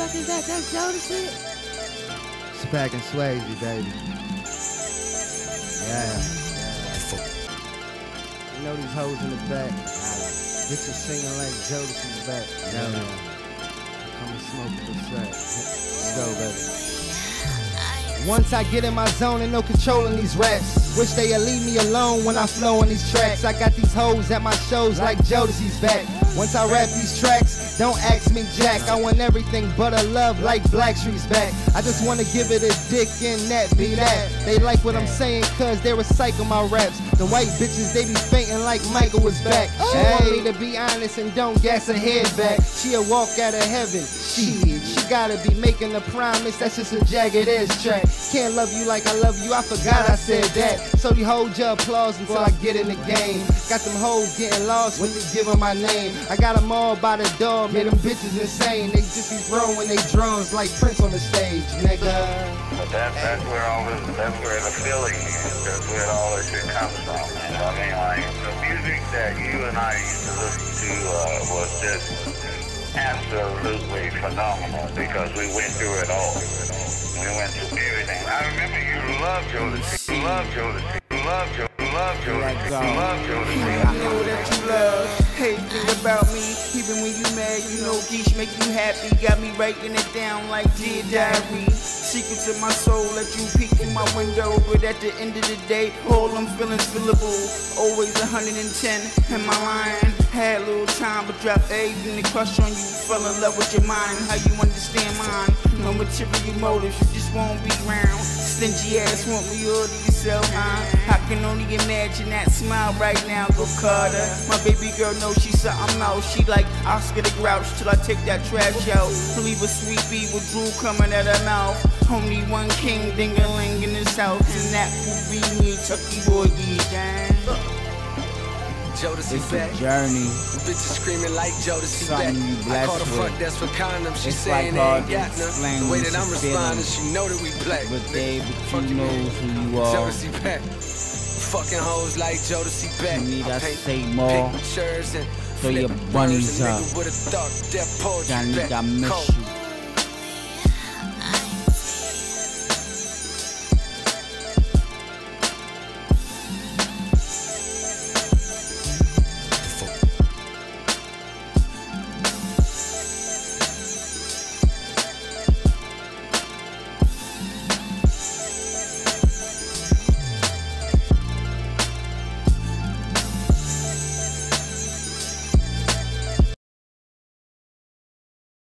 fuck is that? That's Jodeci? Spack and Swayze, baby. Yeah. You know these hoes in the back. Bitches singing like Jodeci's back. Yeah. Come and smoke the set. Let's go, baby. Once I get in my zone and no controlling these raps. Wish they'd leave me alone when I flow on these tracks. I got these hoes at my shows like Jodeci's back. Once I rap these tracks, don't ask me jack. I want everything but a love like Blackstreet's back. I just wanna give it a dick and that be that. They like what I'm saying cause they recycle my raps. The white bitches, they be fainting like Michael was back. She want me to be honest and don't gas her head back. She'll walk out of heaven. She gotta be making a promise. That's just a jagged edge track. Can't love you like I love you, I forgot I said that. So you hold your applause until I get in the game. Got them hoes getting lost when you give them my name. I got them all by the door, made them bitches insane. They just be throwing they drums like Prince on the stage, nigga. But that's where the feeling is. That's where all this shit comes from. You know what I mean? Like, the music that you and I used to listen to was just absolutely phenomenal because we went through it all. We went through everything. I remember you loved Jodeci. You loved Jodeci. You loved Jodeci. You loved Jodeci. You loved Jodeci. I know that you love. Hey, think about me. Even when you mad, you know Geesh make you happy. Got me writing it down like Dear Diary. Secrets of my soul, let you peek through my window. But at the end of the day, all them feelings fillable. Always 110 in my line. Had a little time, but dropped everything to crush on you. Fell in love with your mind, how you understand mine. No material motives, you just won't be around. Stingy ass want me all to yourself, huh? I can only imagine that smile right now, go Carter. My baby girl knows she's something else. She like Oscar the Grouch till I take that trash out. Leave a sweet bee with drool coming out her mouth. Only one king ding-a-ling in this house, and that will be me, Chucky Boy, yeah. Jodeci It's back. a journey. Bitches screaming like Jodeci back. Something you I blessed call the front with. desk for condoms. She It's saying like they hard ain't to got none. explain The way what that I'm you're responding, feeling. she know that we black. But Dave, Fuck you knows who you are. Jodeci back. Fucking hoes like Jodeci back. You need I us to paint say more. pictures and So your flip bunnies birds, a up. nigga with a thought, that poetry Johnny, back. I miss Cold. you.